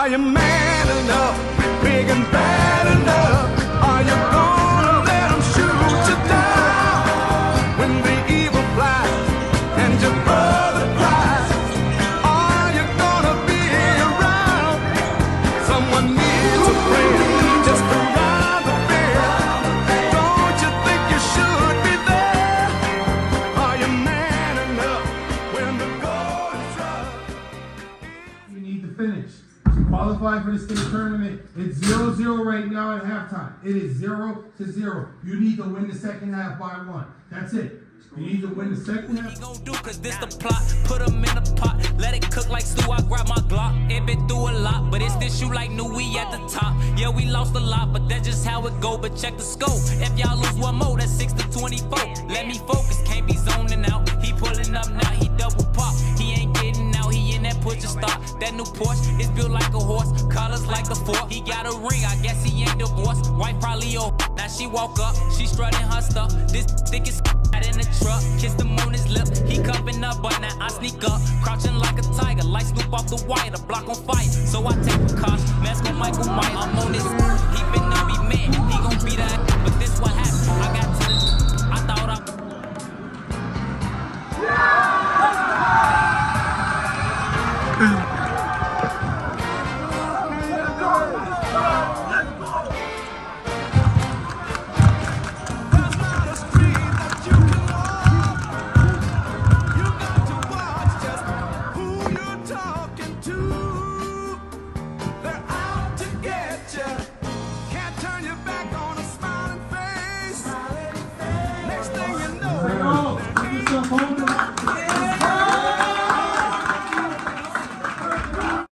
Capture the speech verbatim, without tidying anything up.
Are you man enough, big and bad enough? Are you gonna let them shoot you down when the evil flies and your brother cries? Are you gonna be around? Someone needs a friend just around the bend. Don't you think you should be there? Are you man enough when the goal is rough? You need to finish. Qualify for the state tournament. It's zero zero right now at halftime. It is zero to zero. You need to win the second half by one. That's it. You need to win the second half. What we gon' do, cause this the plot. Put them in a pot, let it cook like stew. I grab my Glock. It been through a lot, but it's this shoe like new. We at the top. Yeah, we lost a lot, but that's just how it go. But check the scope. If y'all lose one more, that's six to twenty-four. Let me focus, can't be zoning out. He pulling up now, he double pop. He ain't getting out, he in that push to stop. That new Porsche is built like a horse, colors like a fork. He got a ring, I guess he ain't divorced. Wife probably old. Now she woke up, she strutting her stuff. This thick is out in the truck. Kissed him on his lip, he cupping up, but now I sneak up, crouching like a tiger, like Snoop off the wire, the block on fire. So I take the cost, mask on Michael Myers. I'm on this, he finna be mad, he gon' be that, but this what happened. I got